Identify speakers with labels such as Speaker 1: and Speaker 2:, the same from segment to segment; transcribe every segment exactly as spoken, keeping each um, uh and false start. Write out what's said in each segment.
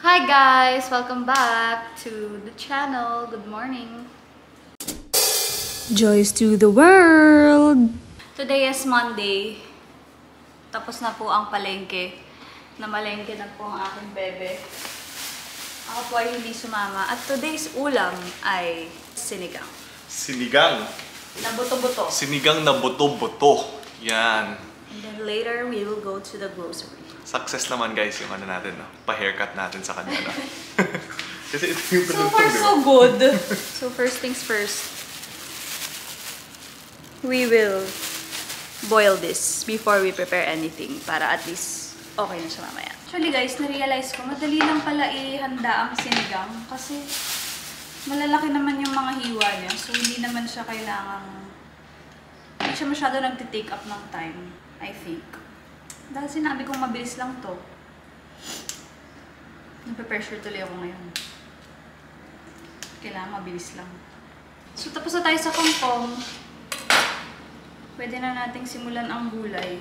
Speaker 1: Hi guys! Welcome back to the channel. Good morning.
Speaker 2: Joys to the world!
Speaker 1: Today is Monday. Tapos na po ang palengke. Namalengke na po ang aking bebe. Ako po ay hindi sumama. At today's ulam ay sinigang.
Speaker 3: Sinigang.
Speaker 1: Na buto-buto.
Speaker 3: Sinigang na buto-buto. Yan.
Speaker 1: And then later, we will go to the grocery.
Speaker 3: Success naman guys yung ano natin, no? Pa-haircut natin sa kanya. No? Kasi ito yung
Speaker 1: So far, so good. So first things first. We will boil this before we prepare anything para at least okay na siya mamaya. Actually guys, na-realize ko, madali lang pala ihanda ang sinigang kasi malalaki naman yung mga hiwa niya. So hindi naman siya kailangang, hindi siya masyado nagtitake up ng time, I think. Dahil sinabi kong mabilis lang to. Nape-pressure tuloy ako ngayon. Kailangan mabilis lang. So tapos na tayo sa kangkong. Pwede na nating simulan ang gulay.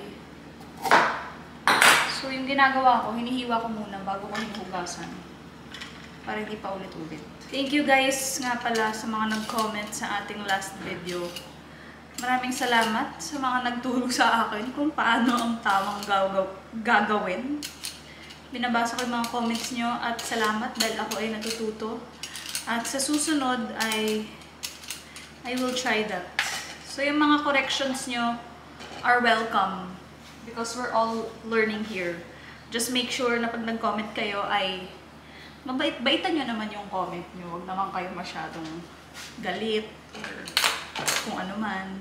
Speaker 1: So yung ginagawa ko, hinihiwa ko muna bago ko hinuhugasan. Para hindi pa ulit-ulit. Thank you guys nga pala sa mga nag-comment sa ating last video. Maraming salamat sa mga nagturo sa akin kung paano ang tamang gagawin. Binabasa ko yung mga comments nyo at salamat dahil ako ay natututo. At sa susunod ay I will try that. So yung mga corrections nyo are welcome because we're all learning here. Just make sure na pag nag-comment kayo ay mabait-baitan nyo naman yung comment nyo. Huwag naman kayo masyadong galit or kung ano man.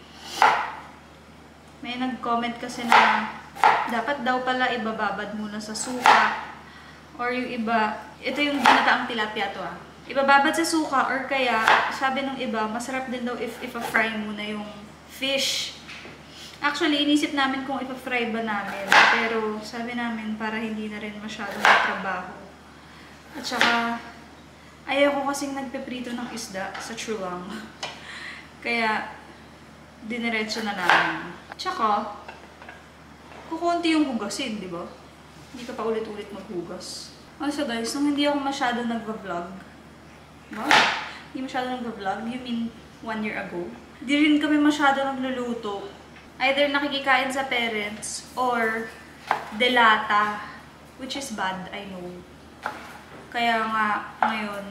Speaker 1: May nag-comment kasi na dapat daw pala ibababad muna sa suka or yung iba, ito yung ginataang tilapia to ah. Ibababad sa suka or kaya sabi ng iba, masarap din daw if ipa-fry muna yung fish. Actually, inisip namin kung ipa-fry ba namin, pero sabi namin para hindi na rin masyadong trabaho. At saka ayaw ko kasing nagpeprito ng isda sa chulang. Kaya diniretso na namin. Tsaka, kukunti yung hugasin, di ba? Hindi ka pa ulit-ulit maghugas. Also guys, nung hindi ako masyado nagva-vlog, wow, hindi masyado nagva-vlog, you mean one year ago? Di rin kami masyado nagluluto. Either nakikikain sa parents or delata, which is bad, I know. Kaya nga, ngayon,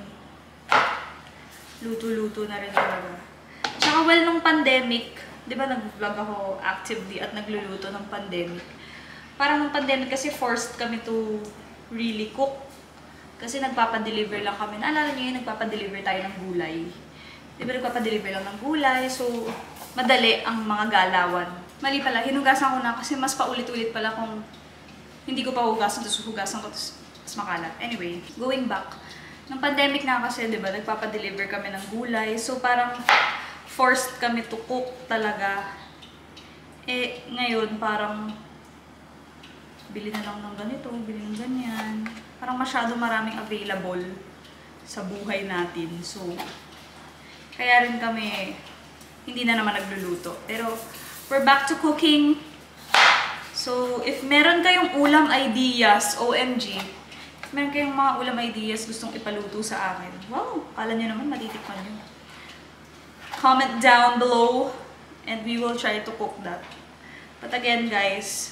Speaker 1: luto-luto na rin talaga. Tsaka well, nung pandemic, di ba nag-vlog ako actively at nagluluto ng pandemic. Parang nung pandemic kasi forced kami to really cook. Kasi nagpapadeliver lang kami. Naalala niyo yun, nagpapadeliver tayo ng gulay. Di ba nagpapadeliver lang ng gulay, so madali ang mga galawan. Mali pala, hinugasan ko na kasi mas paulit-ulit pala kung hindi ko pa hugasan, tapos hugasan ko, tapos makalat. Anyway, going back. Nung pandemic na kasi, di ba, nagpapadeliver kami ng gulay. So parang forced kami to cook talaga. Eh, ngayon, parang bili na lang ng ganito, bili ng ganyan. Parang masyado maraming available sa buhay natin. So, kaya rin kami hindi na naman nagluluto. Pero, we're back to cooking. So, if meron kayong ulam ideas, O M G, if meron kayong mga ulam ideas gustong ipaluto sa akin, wow, kala nyo naman matitikman nyo. Comment down below and we will try to cook that. But again guys,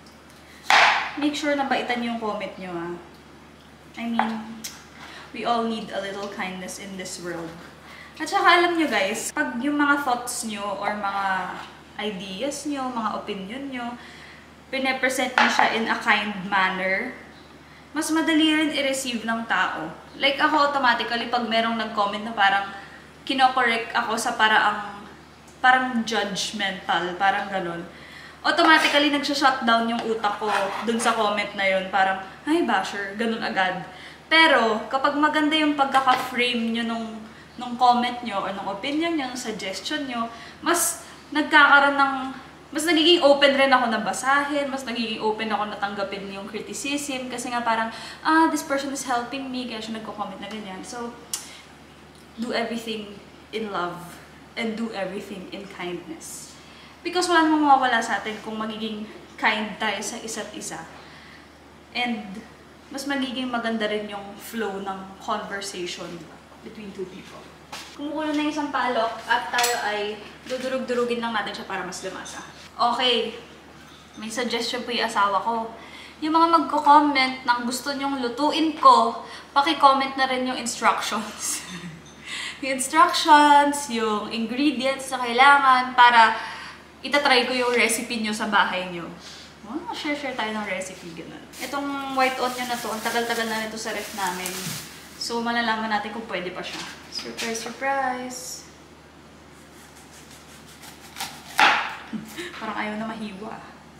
Speaker 1: make sure na baitan yung comment nyo ah. I mean, we all need a little kindness in this world. At saka alam nyo guys, pag yung mga thoughts nyo or mga ideas nyo, mga opinion nyo, pine-present nyo siya in a kind manner, mas madali rin i-receive ng tao. Like ako automatically, pag merong nag-comment na parang kino-correct ako sa paraang parang judgmental, parang ganun. Automatically, nagsha-shutdown yung utak ko dun sa comment na yun. Parang, ay basher, ganun agad. Pero, kapag maganda yung pagkaka-frame nyo nung, nung comment nyo, or nung opinion nyo, nung suggestion nyo, mas nagkakaroon ng, mas nagiging open rin ako na basahin, mas nagiging open ako na tanggapin yung criticism, kasi nga parang, ah, this person is helping me, kaya siya nagko-comment na ganyan. So, do everything in love and do everything in kindness. Because wala namang mawawala sa atin kung magiging kind tayo sa isa't isa. And mas magiging maganda rin yung flow ng conversation between two people. Kumukulo na yung isang palok at tayo ay dudurug-durugin lang natin siya para mas lumasa. Okay, may suggestion po yung asawa ko. Yung mga magko-comment ng gusto nyong lutuin ko, paki-comment na rin yung instructions. Yung instructions, yung ingredients na kailangan para itatry ko yung recipe nyo sa bahay nyo. Oh, share-share tayo ng recipe, ganun. Itong white onion na to, ang tagal-tagal na nito sa ref namin. So, malalaman natin kung pwede pa siya. Surprise, surprise! Parang ayaw na mahiwa.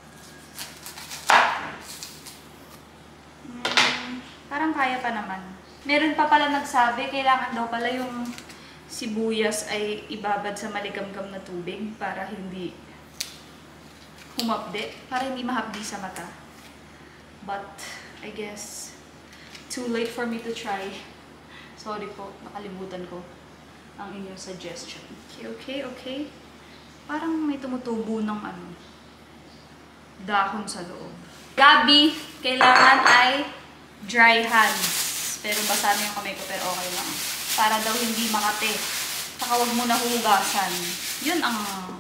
Speaker 1: Hmm, parang kaya pa naman. Meron pa pala nagsabi, kailangan daw pala yung sibuyas ay ibabad sa maligamgam na tubig para hindi humapde, para hindi mahapdi sa mata. But, I guess, too late for me to try. Sorry po, nakalimutan ko ang inyong suggestion. Okay, okay, okay. Parang may tumutubo ng ano, dahon sa loob. Gabi, kailangan ay dry hands. Pero basa na yung kamay ko, pero okay lang. Para daw hindi makate. Saka huwag mo na hugasan. Yun ang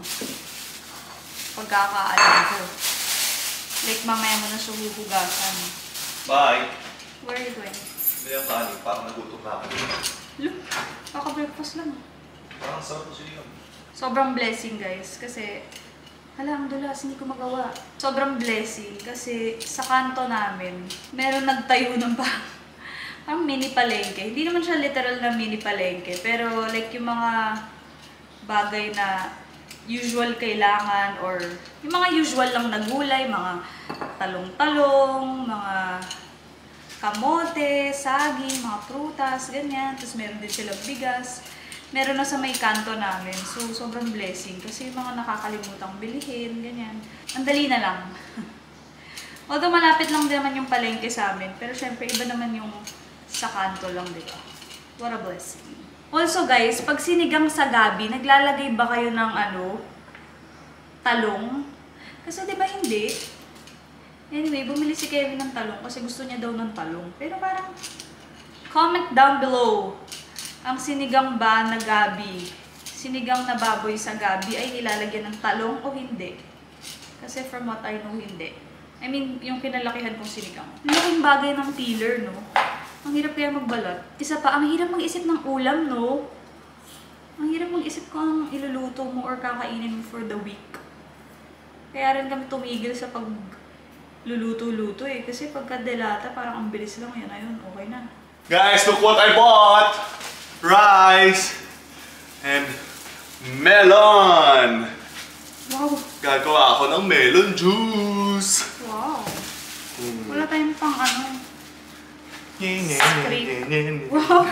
Speaker 1: pagkakaalam ko. Like, mamaya mo na siya huhugasan.
Speaker 3: Bye!
Speaker 1: Where are you going?
Speaker 3: Hindi ang kanin, parang nagutom na ako.
Speaker 1: Look, kaka-breakfast lang.
Speaker 3: Parang sarap po siya yun.
Speaker 1: Sobrang blessing, guys. Kasi, hala, ang dulas, hindi ko magawa. Sobrang blessing kasi sa kanto namin, meron nagtayo ng parang parang mini palengke. Hindi naman siya literal na mini palengke, pero like yung mga bagay na usual kailangan or yung mga usual lang na gulay, mga talong-talong, mga kamote, saging, mga prutas, ganyan. Tapos meron din silang bigas. Meron na sa may kanto namin. So, sobrang blessing kasi yung mga nakakalimutang bilihin, ganyan. Ang dali na lang. Although malapit lang din naman yung palengke sa amin, pero syempre iba naman yung sa kanto lang, di ba? What a blessing. Also guys, pag sinigang sa gabi, naglalagay ba kayo ng ano, talong? Kasi di ba hindi? Anyway, bumili si Kevin ng talong kasi gusto niya daw ng talong. Pero parang, comment down below, ang sinigang ba na gabi, sinigang na baboy sa gabi ay nilalagyan ng talong o hindi? Kasi from what I know, hindi. I mean, yung kinalakihan kong sinigang. Laking bagay ng peeler, no? Ang hirap kaya magbalat. Isa pa, ang hirap mag-isip ng ulam, no? Ang hirap mag-isip ko ang iluluto mo or kakainin mo for the week. Kaya rin kami tumigil sa pagluluto-luto eh. Kasi pagka delata, parang ang bilis lang yan. Ayun, okay na.
Speaker 3: Guys, look what I bought! Rice! And melon!
Speaker 1: Wow!
Speaker 3: Gagawa ako ng melon juice!
Speaker 1: Wow! Wala tayong pang ano.
Speaker 3: Scrape.
Speaker 1: Wow!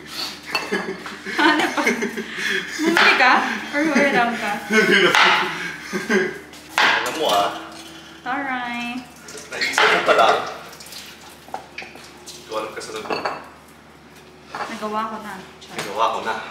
Speaker 1: Ano pa? Bumili ka? Or huwiram ka?
Speaker 3: Alam mo ah.
Speaker 1: Alright.
Speaker 3: Naisip mo pala. Hindi ko alam kasunod mo.
Speaker 1: Nagawa ko na. Char.
Speaker 3: Nagawa ko na.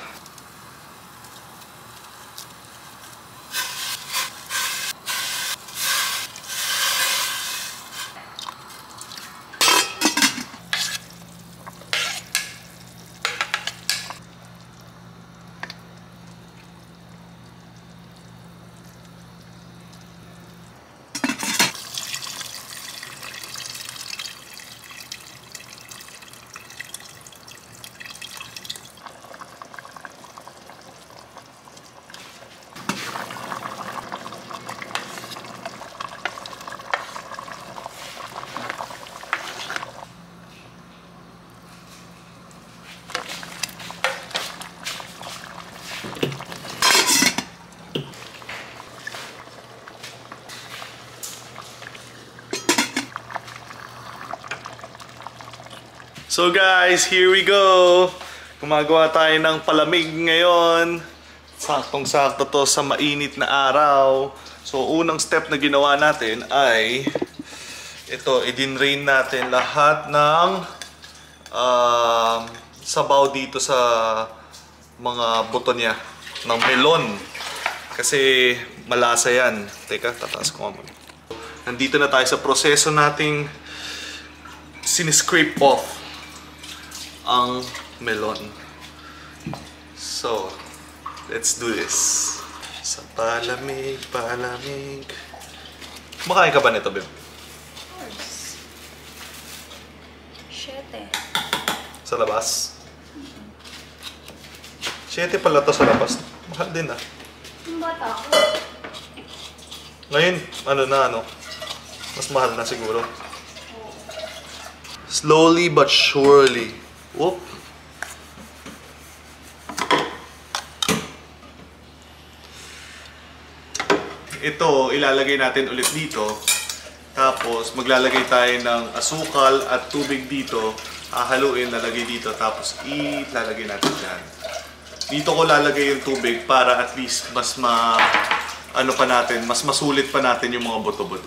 Speaker 3: So guys, here we go! Gumagawa tayo ng palamig ngayon. Saktong-sakto to sa mainit na araw. So unang step na ginawa natin ay ito, i-drain natin lahat ng uh, sabaw dito sa mga buto niya ng melon. Kasi malasa yan. Teka, tataas ko nga muna. Nandito na tayo sa proseso nating siniscrape off ang melon. So, let's do this. Sa palamig, palamig. Kumakain ka ba nito, babe?
Speaker 1: Of course. Siyete.
Speaker 3: Sa labas? Siyete pala to sa labas. Mahal din ah.
Speaker 1: Yung bata ako.
Speaker 3: Ngayon, ano na ano, mas mahal na siguro. Slowly but surely. Whoop. Ito, ilalagay natin ulit dito. Tapos, maglalagay tayo ng asukal at tubig dito. Hahaluin, lalagay dito. Tapos, ilalagay natin dyan. Dito ko lalagay yung tubig para at least mas ma... ano pa natin, mas masulit pa natin yung mga buto-buto.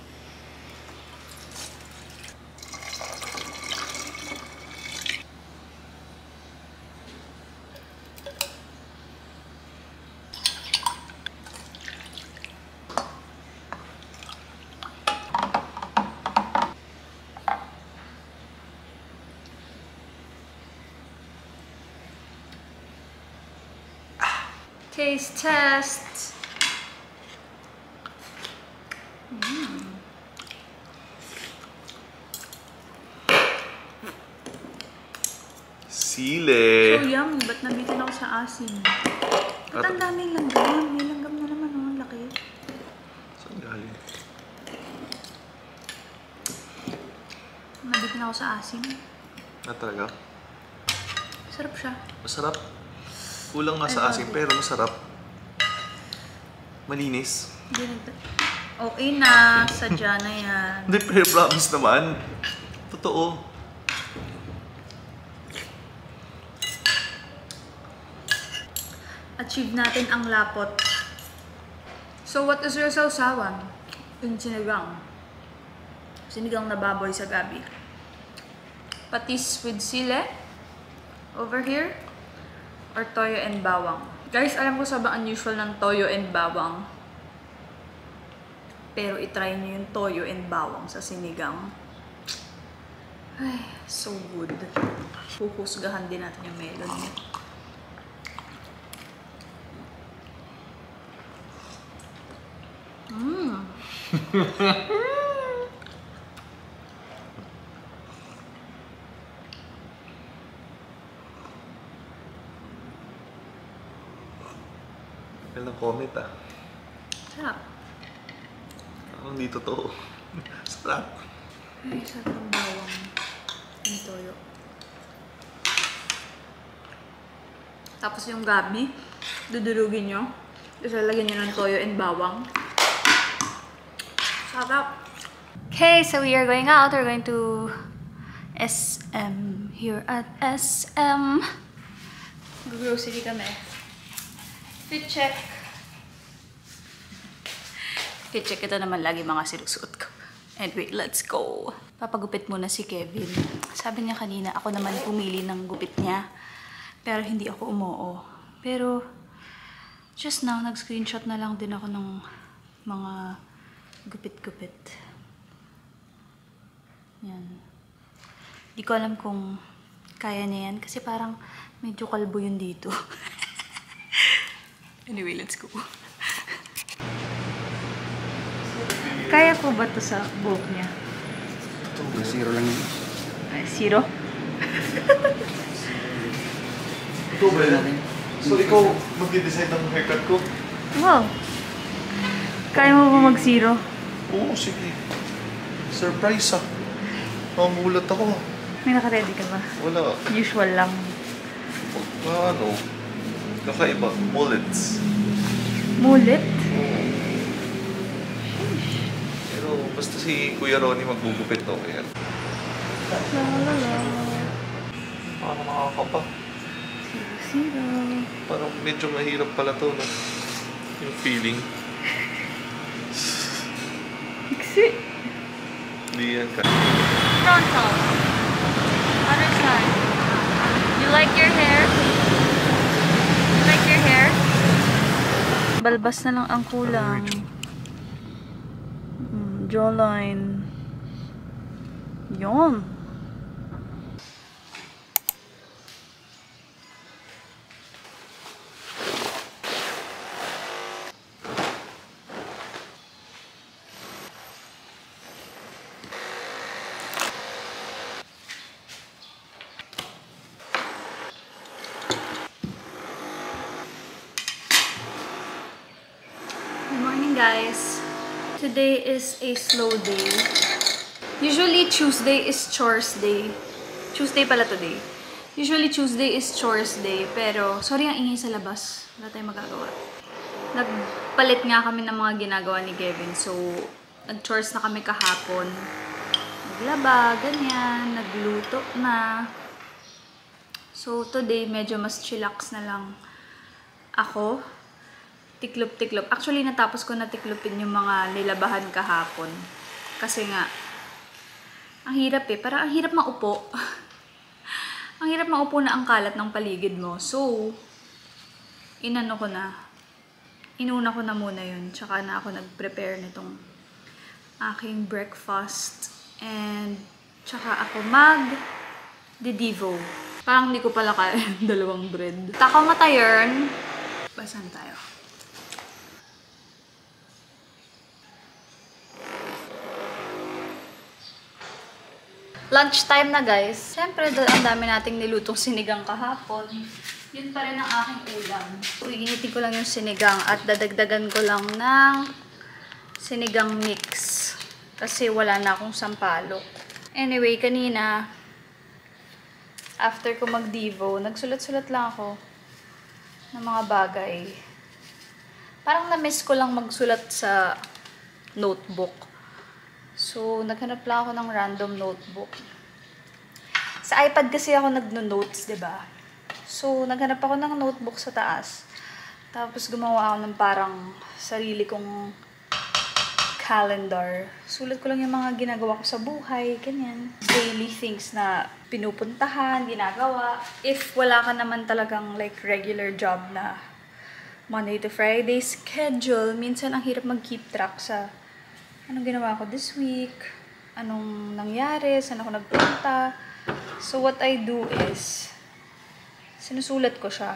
Speaker 1: Taste test. Mm.
Speaker 3: Sile.
Speaker 1: So yummy, ba't nabitin ako sa asin? Ba't ang daming langgam? May langgam na naman, oh, ang laki.
Speaker 3: Saan galing?
Speaker 1: Nabitin ako sa asin.
Speaker 3: Na talaga?
Speaker 1: Sarap siya.
Speaker 3: Masarap. Kulang nga sa asin, pero masarap. Malinis.
Speaker 1: Hindi nagda- Okay na, sadya na yan.
Speaker 3: Hindi, pero promise naman. Totoo.
Speaker 1: Achieve natin ang lapot. So what is your sausawan? Yung sinigang. Sinigang na baboy sa gabi. Patis with sile. Over here. Or toyo and bawang. Guys, alam ko sobrang unusual ng toyo and bawang. Pero itry nyo yung toyo and bawang sa sinigang. Ay, so good. Huhusgahan din natin yung melon. Mmm.
Speaker 3: Kailan comment ah.
Speaker 1: Sarap.
Speaker 3: Ang hindi totoo. Sarap.
Speaker 1: Ay, sarap ng bawang and toyo. Tapos yung gabi, dudurugin nyo. Tapos lalagyan nyo ng toyo and bawang. Sarap. Okay, so we are going out. We're going to S M here at S M. Grocery kami. Fit check. Fit check, ito naman lagi mga sinusuot ko. Anyway, let's go. Papagupit muna si Kevin. Sabi niya kanina, ako naman pumili ng gupit niya. Pero hindi ako umoo. Pero, just now, nag-screenshot na lang din ako ng mga gupit-gupit. Yan. Di ko alam kung kaya niya yan. Kasi parang medyo kalbo yun dito. Anyway, let's go. Kaya po ba ito sa buhok niya?
Speaker 4: Zero lang yun.
Speaker 1: Ay, zero?
Speaker 3: Ikaw ba yun? So, ikaw mag-decide ng haircut ko?
Speaker 1: Wow. Kaya mo ba mag-zero?
Speaker 3: Oo, sige. Surprise ah. Mamulat ako.
Speaker 1: May naka-ready ka ba?
Speaker 3: Wala.
Speaker 1: Usual lang.
Speaker 3: Ah, ano? Kakaiba. Mullets.
Speaker 1: Mullet?
Speaker 3: Oo. Pero basta si Kuya Ronnie magbugupit to kaya.
Speaker 1: La la la.
Speaker 3: Paano makakapa?
Speaker 1: Zero.
Speaker 3: Parang medyo mahirap pala to, no? Yung feeling.
Speaker 1: Iksi.
Speaker 3: Hindi yan ka.
Speaker 1: Frontal. Other side. You like your hair? You like your hair? Balbas na lang ang kulang. Mm, jawline. Yun. guys! Today is a slow day. Usually Tuesday is chores day. Tuesday pala today. Usually Tuesday is chores day, pero sorry ang ingay sa labas. Wala tayong magagawa. Nagpalit nga kami ng mga ginagawa ni Kevin, so nag-chores na kami kahapon. Naglaba, ganyan, nagluto na. So today medyo mas chillax na lang ako. Tiklop-tiklop. Actually, natapos ko na tiklopin yung mga nilabahan kahapon. Kasi nga, ang hirap eh. Parang ang hirap maupo. Ang hirap maupo na ang kalat ng paligid mo. So, inano ko na. Inuna ko na muna yun. Tsaka na ako nag-prepare nitong aking breakfast. And, tsaka ako mag-didivo. Parang hindi ko pala kaya dalawang bread. Takaw matayern. Basan tayo. Lunchtime na guys. Siyempre, ang dami nating nilutong sinigang kahapon. Yun pa rin ang aking ulam. Iinitin ko lang yung sinigang at dadagdagan ko lang ng sinigang mix. Kasi wala na akong sampalok. Anyway, kanina, after ko mag-divo, nagsulat-sulat lang ako ng mga bagay. Parang na-miss ko lang magsulat sa notebook. So, naghanap lang ako ng random notebook. Sa iPad kasi ako nagno-notes, diba? So, naghanap ako ng notebook sa taas. Tapos, gumawa ako ng parang sarili kong calendar. Sulat ko lang yung mga ginagawa ko sa buhay, ganyan. Daily things na pinupuntahan, ginagawa. If wala ka naman talagang like regular job na Monday to Friday schedule, minsan ang hirap mag-keep track sa anong ginawa ko this week, anong nangyari, saan ako nagpunta. So, what I do is, sinusulat ko siya.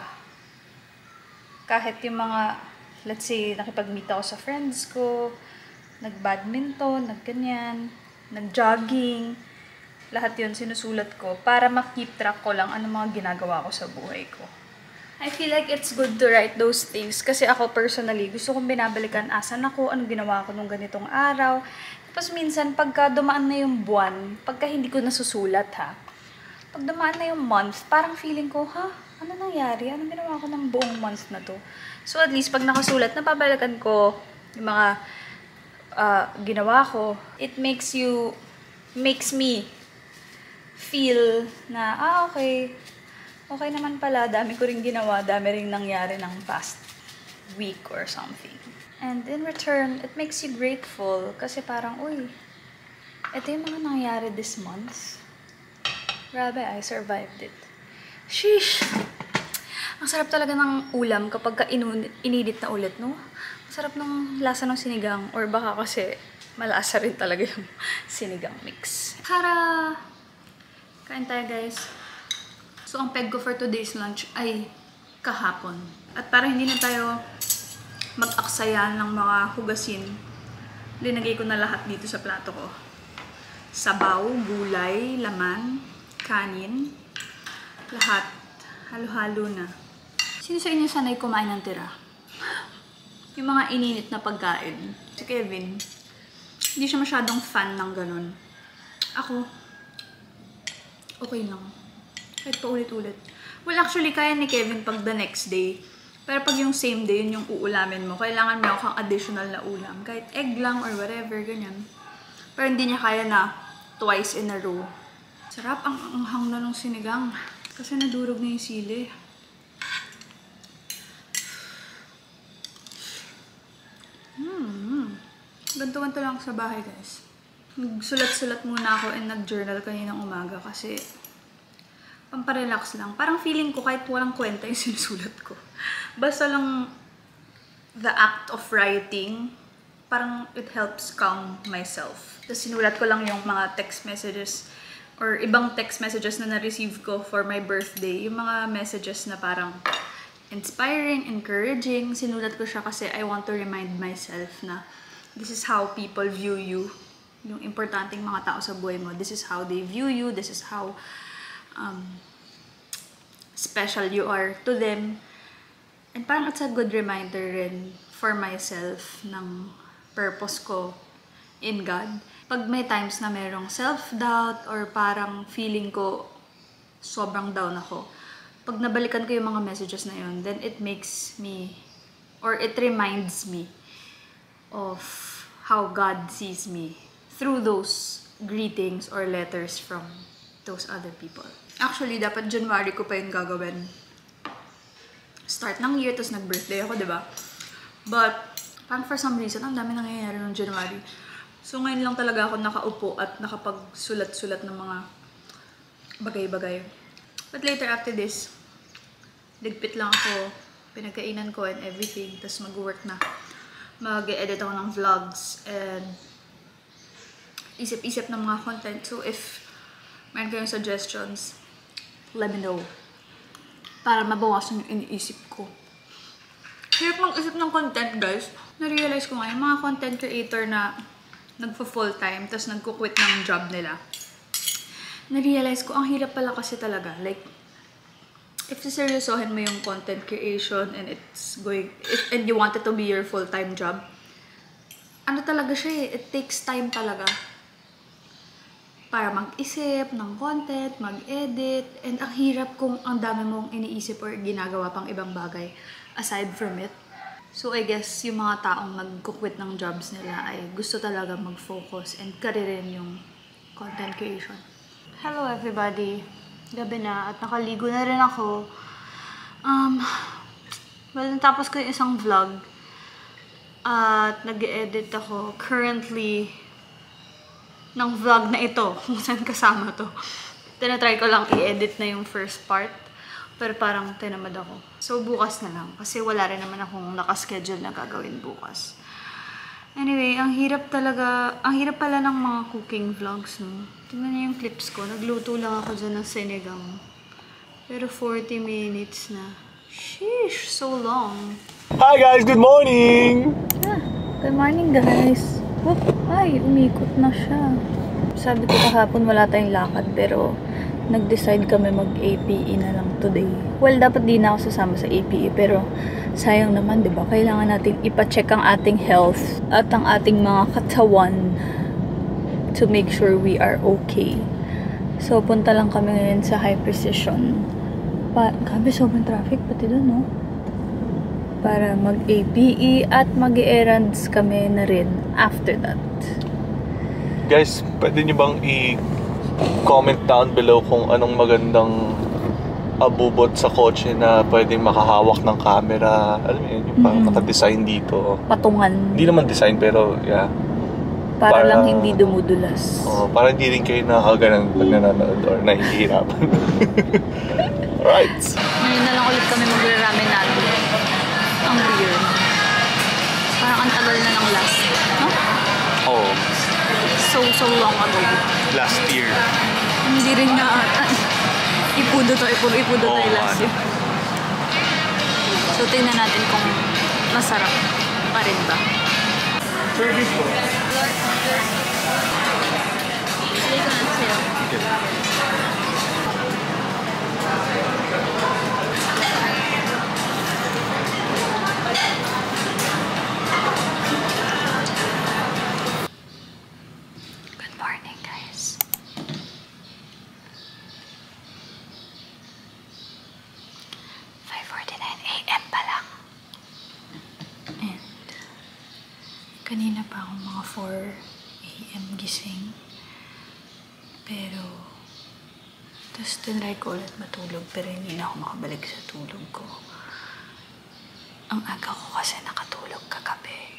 Speaker 1: Kahit yung mga, let's say, nakipag-meet ako sa friends ko, nag-badminton, nag-ganyan, nag-jogging, lahat yun sinusulat ko para ma-keep track ko lang anong mga ginagawa ko sa buhay ko. I feel like it's good to write those things kasi ako personally, gusto kong binabalikan asan ako, anong ginawa ko nung ganitong araw. Tapos minsan, pagka dumaan na yung buwan, pagka hindi ko nasusulat ha, pag dumaan na yung month, parang feeling ko, ha? Ano nangyari? Anong ginawa ko ng buong month na to? So at least, pag nakasulat, napabalikan ko yung mga uh, ginawa ko. It makes you, makes me feel na, ah, okay, okay naman pala, dami ko rin ginawa, dami rin nangyari ng past week or something. And in return, it makes you grateful kasi parang, uy, ito yung mga nangyari this month. Grabe, I survived it. Sheesh! Ang sarap talaga ng ulam kapag ka inedit na ulit, no? Ang sarap ng lasa ng sinigang or baka kasi malasa rin talaga yung sinigang mix. Tara! Kain tayo, guys. So, ang peg ko for today's lunch ay kahapon. At para hindi na tayo mag-aksaya ng mga hugasin, linagay ko na lahat dito sa plato ko. Sabaw, gulay, laman, kanin, lahat. Halo-halo na. Sino sa inyo sanay kumain ng tira? Yung mga ininit na pagkain. Si Kevin, hindi siya masyadong fan ng ganun. Ako, okay lang. Kahit paulit-ulit. Well, actually, kaya ni Kevin pag the next day. Pero pag yung same day, yun yung uulamin mo. Kailangan mo kang additional na ulam. Kahit egg lang or whatever, ganyan. Pero hindi niya kaya na twice in a row. Sarap ang anghang na ng sinigang. Kasi nadurog na yung sili. Hmm. Ganto-ganto lang sa bahay, guys. Nagsulat-sulat muna ako and nag-journal kaninang umaga kasi pamparelax lang. Parang feeling ko kahit walang kwenta yung sinusulat ko. Basta lang the act of writing, parang it helps calm myself. Tapos sinulat ko lang yung mga text messages or ibang text messages na na-receive ko for my birthday. Yung mga messages na parang inspiring, encouraging. Sinulat ko siya kasi I want to remind myself na this is how people view you. Yung importanteng mga tao sa buhay mo. This is how they view you. This is how Um, special you are to them. And parang it's a good reminder rin for myself ng purpose ko in God. Pag may times na merong self-doubt or parang feeling ko sobrang down ako, pag nabalikan ko yung mga messages na yun, then it makes me, or it reminds me of how God sees me through those greetings or letters from those other people. Actually, dapat January ko pa yun gagawin. Start ng year, tapos nag-birthday ako, diba? But, parang for some reason, ang dami nangyayari ng January. So, ngayon lang talaga ako nakaupo at nakapagsulat-sulat ng mga bagay-bagay. But later after this, ligpit lang ako, pinagkainan ko and everything, tapos mag-work na. Mag-edit ako ng vlogs and isip-isip ng mga content. So, if mayroon kayong suggestions, let me know. Para mabawasan yung iniisip ko. Hirap mag-isip ng content, guys. Na-realize ko nga, yung mga content creator na nagpo-full time, tapos nagko-quit ng job nila. Na-realize ko, ang hirap pala kasi talaga. Like, if seryosohin mo yung content creation and it's going, if, and you want it to be your full-time job, ano talaga siya eh, it takes time talaga. Para mag-isip ng content, mag-edit, and ang hirap kung ang dami mong iniisip or ginagawa pang ibang bagay aside from it. So, I guess, yung mga taong nag-quit ng jobs nila ay gusto talaga mag-focus and karirin yung content creation. Hello everybody! Gabi na at nakaligo na rin ako. Um, well, natapos ko yung isang vlog at nag-edit ako currently ng vlog na ito, kung saan kasama to. Tinatry ko lang i-edit na yung first part. Pero parang tinamad ako. So, bukas na lang. Kasi wala rin naman akong nakaschedule na gagawin bukas. Anyway, ang hirap talaga, ang hirap pala ng mga cooking vlogs, no? Tingnan niyo yung clips ko. Nagluto lang ako dyan ng sinigang. Pero forty minutes na. Sheesh, so long.
Speaker 3: Hi guys, good morning!
Speaker 1: Ah, good morning guys. Whoop, ay, umikot na siya. Sabi ko kahapon wala tayong lakad, pero nag-decide kami mag-A P E na lang today. Well, dapat di na ako sasama sa A P E, pero sayang naman, di ba? Kailangan natin ipa-check ang ating health at ang ating mga katawan to make sure we are okay. So, punta lang kami ngayon sa High Precision. Pa Gabi, sobrang traffic pati doon, no? Para mag-A P E at mag-errands kami na rin after that.
Speaker 3: Guys, pwede nyo bang i-comment down below kung anong magandang abubot sa kotse na pwedeng makahawak ng camera? Alam mo yun, yung parang
Speaker 1: Mm.
Speaker 3: naka-design dito.
Speaker 1: Patungan.
Speaker 3: Hindi naman design, pero yeah.
Speaker 1: Para,
Speaker 3: Para-
Speaker 1: lang hindi dumudulas.
Speaker 3: Oh, para hindi rin kayo nakakaganan pag nanonood or nahihirapan. Alright.
Speaker 1: Ngayon na lang ulit kami magra-ramen natin. Ang weird. Parang ang tagal na ng last. No?
Speaker 3: Oh,
Speaker 1: So, so long ago.
Speaker 3: last year.
Speaker 1: Hindi rin nga ata. Ipudo to, ipudo, ipudo
Speaker 3: Oo,
Speaker 1: tayo last
Speaker 3: ano.
Speaker 1: year. So, tingnan natin kung masarap pa rin ba.
Speaker 3: Service po.
Speaker 1: Sige ko na sa'yo. Good morning, guys. five forty-nine A M pa lang. And kanina pa ako mga four A M gising. Pero tapos tinry ko ulit matulog pero hindi na ako makabalik sa tulog ko. Ang aga ko kasi nakatulog kagabi.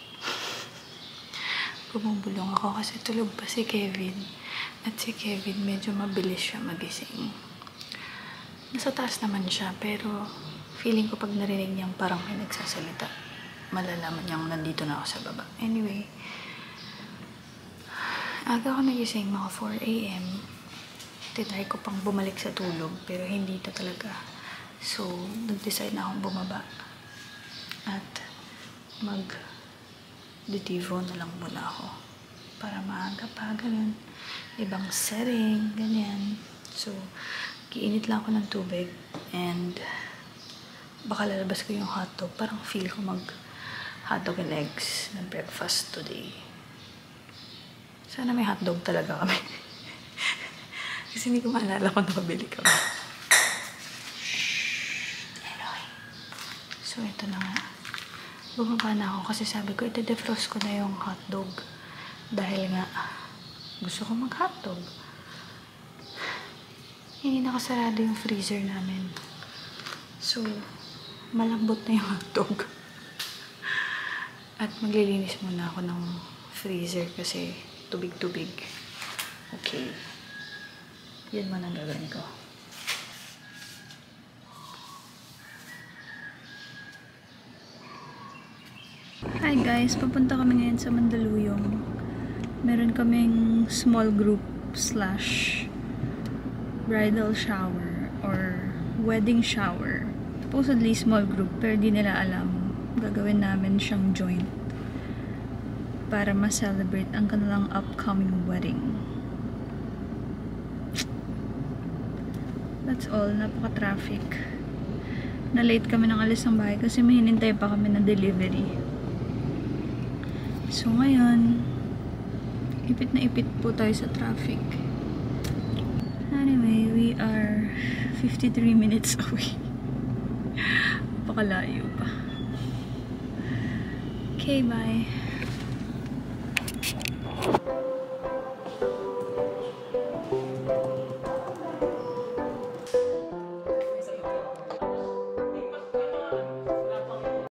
Speaker 1: Bumubulong ako kasi tulog pa si Kevin. At si Kevin medyo mabilis siya magising. Nasa taas naman siya pero feeling ko pag narinig niyang parang may nagsasalita, malalaman niyang nandito na ako sa baba. Anyway, aga ako nagising mga four A M Tinry ko pang bumalik sa tulog pero hindi na talaga. So, nag-decide na akong bumaba at mag-detivo na lang muna ako para maaga pa, ganun. Ibang setting, ganyan. So, kiinit lang ako ng tubig and baka lalabas ko yung hotdog. Parang feel ko mag hotdog and eggs na breakfast today. Sana may hotdog talaga kami. Kasi hindi ko maalala kung nakabili kami. Anyway. So, ito na nga. Bumaba na ako kasi sabi ko, ito defrost ko na yung hotdog. Dahil nga, gusto ko mag-hotdog. Hindi nakasarado yung freezer namin. So, malambot na yung hotdog. At maglilinis muna ako ng freezer kasi tubig-tubig. Okay. Yan man ang gagawin ko. Hi guys, papunta kami ngayon sa Mandaluyong. Meron kaming small group slash bridal shower or wedding shower. Supposedly small group pero di nila alam. Gagawin namin siyang joint para ma-celebrate ang kanilang upcoming wedding. That's all. Napaka-traffic. Na-late kami ng alis ng bahay kasi may hinintay pa kami na delivery. So, ngayon, ipit na ipit po tayo sa traffic. Anyway, we are fifty-three minutes away. Pakalayo pa. Okay, bye.